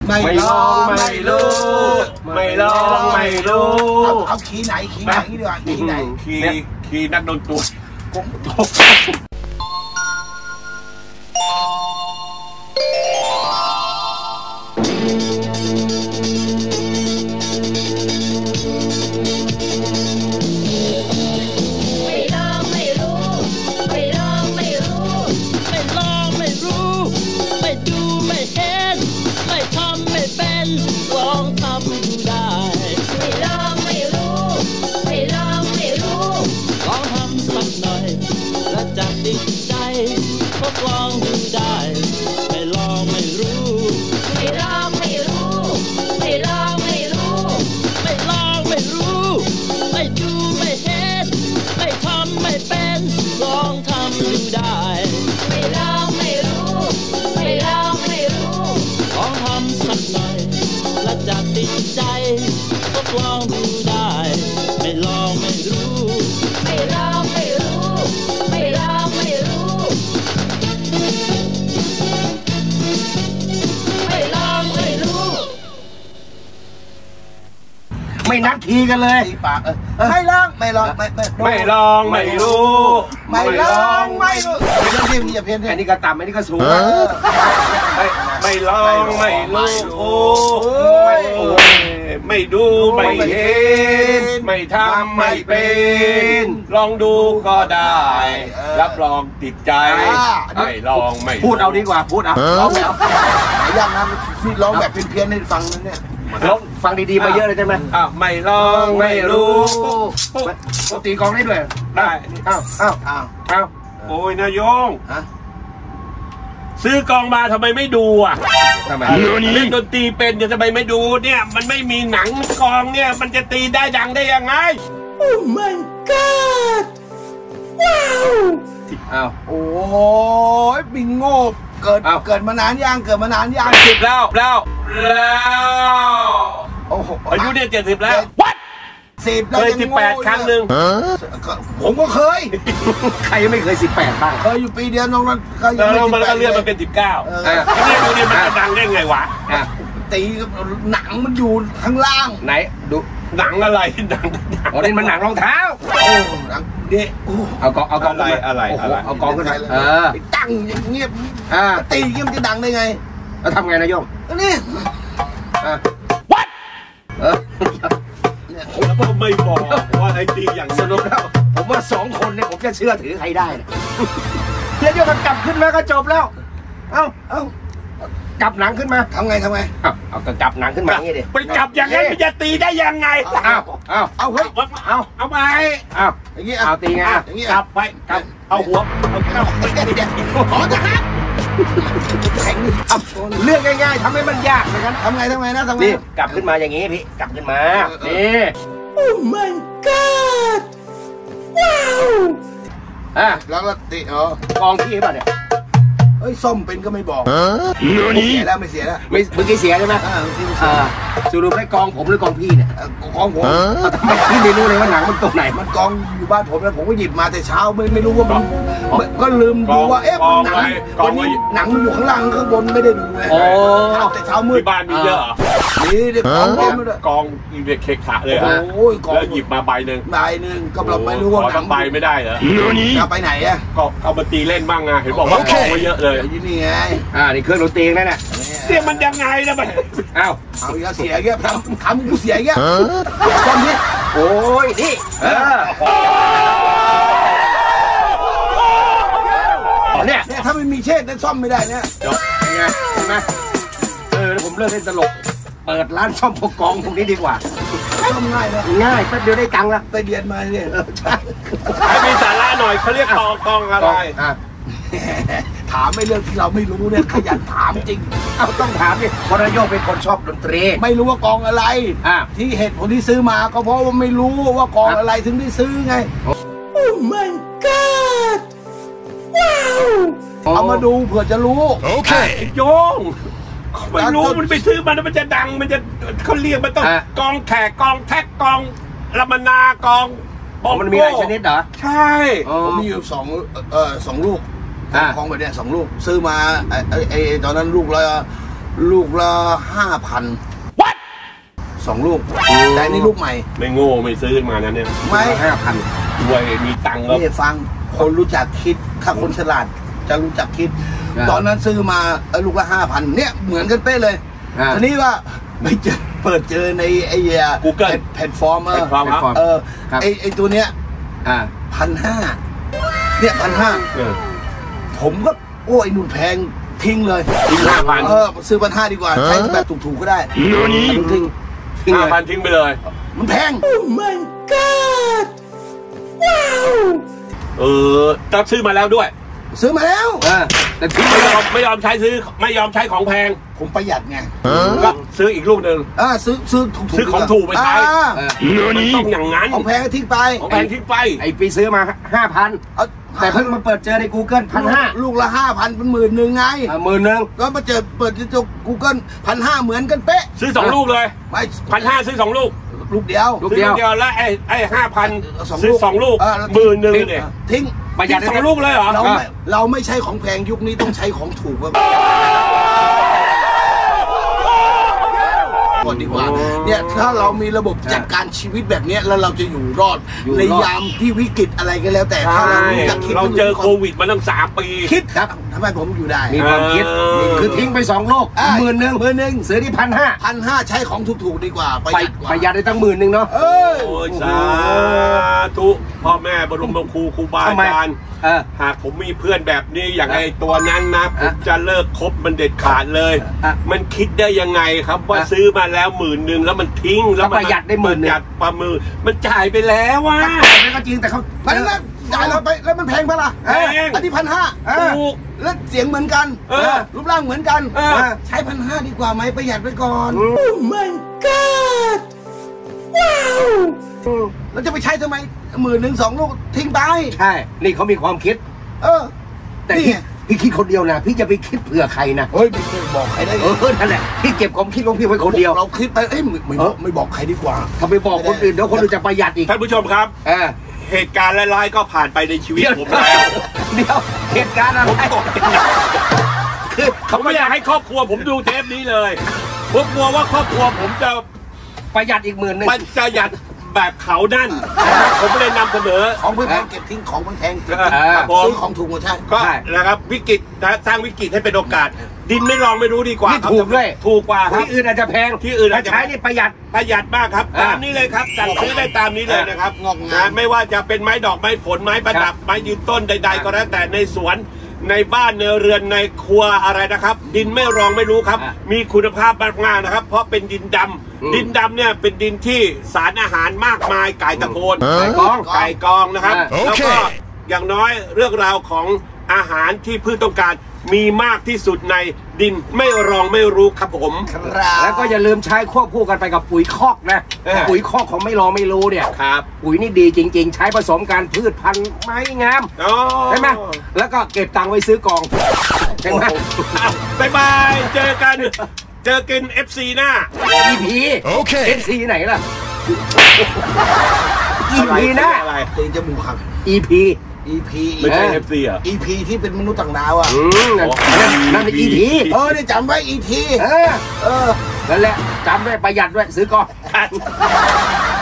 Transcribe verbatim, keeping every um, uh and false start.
ไม่ลองไม่รู้ไม่ลองไม่รู้เอาคีย์ไหนคีย์ไหนดีกว่าคีย์ไหนคีย์คีย์นักดนตรีลองดูได้ไม่ลองไม่รู้ไม่ลองไม่รู้ไม่ลองไม่รู้ไม่ลองไม่รู้ไม่ดูไม่เห็นไม่ทำไม่เป็นลองทำดูได้ไม่ลองไม่รู้ไม่ลองไม่รู้ลองทำสักหน่อยและจะติดใจทดลองดูได้ไม่ลองไม่รู้ไม่ลองไม่รู้ไม่ลองไม่รู้ไม่นัดทีกันเลยปากไม่ลองไม่ลองไม่ไม่ลองไม่รู้ไม่ลองไม่รู้ไม่ลองที่อย่าเพี้ยนอันนี้ก็ต่ำอันนี้ก็สูงไม่ไม่ลองไม่รู้โอ้ไม่ดูไม่เห็นไม่ทำไม่เป็นลองดูก็ได้รับรองติดใจไม่ลองไม่พูดเอาดีกว่าพูดเอาร้องไม่เอายากนะที่ร้องแบบเพี้ยนๆให้ฟังนั่นเนี่ยร้องฟังดีๆมาเยอะเลยใช่ไหมอ้าวไม่ลองไม่รู้ตีกองได้ด้วยได้อ้าวอ้าวอ้าวอ้าวโอ้ยนายโยงซื้อกองมาทำไมไม่ดูอ่ะทำไมเล่นดนตรีเป็นจะทำไมไม่ดูเนี่ยมันไม่มีหนังกองเนี่ยมันจะตีได้ดังได้ยังไงโอ้ my god ว้าวอ้าวโอ้ยบิงโง่เกิดเกิดมานานยังเกิดมานานยังสิบแล้วแล้วแล้วโอ้โหอายุเนี่ยเจ็ดสิบแล้ววัดสิบเคยสิบแปดครั้งหนึ่งผมก็เคยใครยังไม่เคยสิบแปดบ้างเคยอยู่ปีเดียวน้องนั้นเคยอยู่แล้วมันก็เลื่อนมาเป็นสิบเก้าเนี่ยดูเนี่ยมันจะดังได้ไงวะตีหนังมันอยู่ข้างล่างไหนดูหนังอะไรหนังอ๋อนี่มันหนังรองเท้าโอ้หนังเด็กเอากองเอากองอะไรอะไรอะไรเอากองขึ้นมาเออตั้งอย่างเงียบอ่าตีเงี้ยมันจะดังได้ไงแล้วทำไงนายโยมนี่อ่าวัดเออผมก็ไม่บอกว่าไอ้ตีอย่างสนุกแล้วผมว่าสองคนเนี่ยผมจะเชื่อถือใครได้เดี๋ยวโยมกลับขึ้นมาก็จบแล้วเอ้าเอ้ากลับหนังขึ้นมาทำไงทำไงเอาเอากลับหนังขึ้นมาอย่างนี้ดิไปกลับอย่างนั้นมันจะตีได้ยังไงเอาเอาเอาเฮ้ยเอาเอาไปเอาอย่างนี้เอาตีไงอย่างนี้กลับไปกลับเอาหัวเอาเข้าขอจะครับเรื่องง่ายๆทำให้มันยากนะครับทำไงทำไงนะทำไงกลับขึ้นมาอย่างนี้พี่กลับขึ้นมานี่โอ้ my god ว้าวอ่ะแล้วก็ตีอ๋อกองที่ป่ะเนี่ยเฮ้ยส้มเป็นก็ไม่บอกไม่เสียแล้วไม่เสียแล้วไม่เมื่อกี้เสียใช่ไหมอ่าสรุปได้กองผมหรือกองพี่เนี่ยกองผมทำไมพี่ไม่รู้เลยว่าหนังมันตรงไหนมันกองอยู่บ้านผมแล้วผมก็หยิบมาแต่เช้าไม่ไม่รู้ว่ามันก็ลืมดูว่าเอ๊ะหนังวันนี้หนังมันอยู่ข้างล่างข้างบนไม่ได้ดูเลยแต่เช้ามืดบ้านมีเยอะนี่เด็กกองเต็มเลยกองอีเด็กเคขะเลยโอ้ยกองแล้วหยิบมาใบหนึ่งใบหนึ่งก็เราไม่รู้ว่าหนังใบไม่ได้เหรอจะไปไหนอะก็เอามาตีเล่นบ้างไงเห็นบอกว่ากองไว้เยอะเลยนี่ไงอ่านี่เครื่องดนตรีนั่นแหละเสียมันยังไงนะมันอ้าวเอาอีกเสียแกทำทำกูเสียแกตอนนี้โอ้ยนี่เนี่ยเนี่ยถ้าไม่มีเชษนั้นซ่อมไม่ได้เนี่ยเป็นไงเห็นไหมเออผมเลิกเล่นตลกเปิดร้านซ่อมพวกกองพวกนี้ดีกว่าซ่อมง่ายเลยง่ายแป๊บเดียวได้ตังค์ละไปเรียนมาเนี่ยใช่ให้มีสาระหน่อยเขาเรียกกองกองอะไรถามไม่เรื่องที่เราไม่รู้เนี่ยขยันถามจริงเอาต้องถามดิเพราะนายโยกเป็นคนชอบดนตรีไม่รู้ว่ากองอะไรอ่ะที่เหตุผลที่ซื้อมาก็เพราะว่าไม่รู้ว่ากองอะไรถึงได้ซื้อไงโอ้ my god ว้าวเอามาดูเผื่อจะรู้โอเคโยงไม่รู้มันไปซื้อมาแล้วมันจะดังมันจะเขาเรียกมันต้องกองแขกกองแท็กกองละมนากองมันมีหลายชนิดเหรอใช่ผมมีอยู่สองเอ่อสองลูกของแบบเนี้ยสองลูกซื้อมาไอ้ไอ้ตอนนั้นลูกละลูกละห้าพันสองลูกแต่นี่ลูกใหม่ไม่โง่ไม่ซื้อมานั้นเนี่ยไม่ห้าพันรวยมีตังค์แล้วนี่ฟังคนรู้จักคิดถ้าคนฉลาดจะรู้จักคิดตอนนั้นซื้อมาลูกละห้าพันเนี่ยเหมือนกันเป๊ะเลยทีนี้ว่าไม่เจอเปิดเจอในไอ้กูเกิลแพลตฟอร์มเออเออไอ้ไอ้ตัวเนี้ยอ่าพันห้าเนี่ยพันห้าผมก็โอ้ยนุ่นแพงทิ้งเลยทิ้งห้าพันเออซื้อพันห้าดีกว่าใช้แบบถูกๆก็ได้ทิ้งห้าพันทิ้งไปเลยมันแพงโอ้ my god ว้าวเออตัดซื้อมาแล้วด้วยซื้อมาแล้วแต่ทิ้งไม่ยอมไม่ยอมใช้ซื้อไม่ยอมใช้ของแพงผมประหยัดไงก็ซื้ออีกลูกหนึ่งอ่าซื้อซื้อถูกซื้อของถูกไปใช้มันต้องอย่างนั้นของแพงทิ้งไปของแพงทิ้งไปไอ้ปีซื้อมาห้าพันแต่เพิ่งมาเปิดเจอใน Google พันห้าลูกละห้าพันเป็นหมื่นหนึ่งไงหมื่นหนึ่งก็มาเจอเปิดใน Google พันห้าเหมือนกันเป๊ะซื้อสองลูกเลยไม่พันห้าซื้อสองลูกลูกเดียวลูกเดียวแล้วไอ้ไอ้ห้าพันซื้อสองลูกหมื่นหนึ่งเนี่ยทิ้งประหยัดสองลูกเลยเหรอเราไม่เราไม่ใช้ของแพงยุคนี้ต้องใช้ของถูกก่อนดีกว่าเนี่ยถ้าเรามีระบบจัดการชีวิตแบบนี้แล้วเราจะอยู่รอดในยามที่วิกฤตอะไรก็แล้วแต่ถ้าเราคิดเราเจอโควิดมาตั้งสามปีคิดครับทำไมผมอยู่ได้มีความคิดคือทิ้งไปสองลูกหมื่นหนึ่งหมื่นหนึ่งซื้อที่พันห้าพันห้าใช้ของถูกๆดีกว่าประหยัดประหยัดได้ตั้งหมื่นหนึ่งเนาะเออสาธุพ่อแม่บรมครูครูบาอาจารย์หากผมมีเพื่อนแบบนี้อย่างไอ้ตัวนั้นนะผมจะเลิกคบมันเด็ดขาดเลยมันคิดได้ยังไงครับว่าซื้อมาแล้วหมื่นหนึ่งแล้วมันทิ้งแล้วประหยัดได้หมื่นหนึ่งประหยัดประมือมันจ่ายไปแล้วว่ะมันก็จริงแต่เขาไปแล้วจ่ายเราไปแล้วมันแพงปะล่ะแพงอันนี้พันห้าถูกแล้วเสียงเหมือนกันรูปร่างเหมือนกันใช้พันห้าดีกว่าไหมประหยัดไปก่อนโอ้ my god ว้าวเราจะไปใช้ทำไมหมื่นหนึ่งสองลูกทิ้งไปใช่นี่เขามีความคิดเออแต่พี่พี่คิดคนเดียวนะพี่จะไปคิดเผื่อใครนะเฮ้ยไม่เคยบอกใครได้เออนั่นแหละพี่เก็บความคิดของพี่ไว้คนเดียวเราคิดไปเอ้ยไม่ไม่บอกใครดีกว่าถ้าไปบอกคนอื่นเดี๋ยวคนอื่นจะประหยัดอีกท่านผู้ชมครับเหตุการณ์ร้ายๆก็ผ่านไปในชีวิตผมแล้วเดี๋ยวเหตุการณ์อะไรคือเขาไม่อยากให้ครอบครัวผมดูเทปนี้เลยผมกลัวว่าครอบครัวผมจะประหยัดอีกหมื่นนึงมันจะหยัดแบบเขานั่นผมไม่ได้นำเสนอของแพงเก็บทิ้งของแพงซื้อของถูกหมดใช่ก็นะครับวิกฤตสร้างวิกฤตให้เป็นโอกาสดินไม่ลองไม่รู้ดีกว่าถูกด้วยถูกกว่าที่อื่นอาจจะแพงที่อื่นอาจจะใช้นี่ประหยัดประหยัดมากครับตามนี้เลยครับสั่งซื้อได้ตามนี้เลยนะครับงอกงามไม่ว่าจะเป็นไม้ดอกไม้ผลไม้ประดับไม้ยืนต้นใดๆก็แล้วแต่ในสวนในบ้านในเรือนในครัวอะไรนะครับดินไม่รองไม่รู้ครับมีคุณภาพมากๆนะครับเพราะเป็นดินดำดินดำเนี่ยเป็นดินที่สารอาหารมากมายไก่ตะโพนไก่กองไก่กองนะครับแล้วก็อย่างน้อยเรื่องราวของอาหารที่พืชต้องการมีมากที่สุดในดินไม่รองไม่รู้ครับผมแล้วก็อย่าลืมใช้ควบคู่กันไปกับปุ๋ยคอกนะปุ๋ยคอกของไม่รองไม่รู้เนี่ยครับปุ๋ยนี่ดีจริงๆใช้ผสมกันพืชพันธุ์ไม้งามใช่ไหมแล้วก็เก็บตังค์ไว้ซื้อกองใช่ไหมบายบายเจอกันเจอกัน เอฟ ซี หน้าอี พี โอเค เอฟ ซี ไหนล่ะ อี พี หน้าอะไรตีจมูกหักอี พีอี พีไม่ใช่ เอฟ ซี อ่ะอี พี ที่เป็นมนุษย์ต่างดาวอ่ะนั่นเป็น อี ทีเออเนี่ยจำไว้ อี ทีเออเออนั่นแหละจำไว้ประหยัดด้วยซื้อก่อน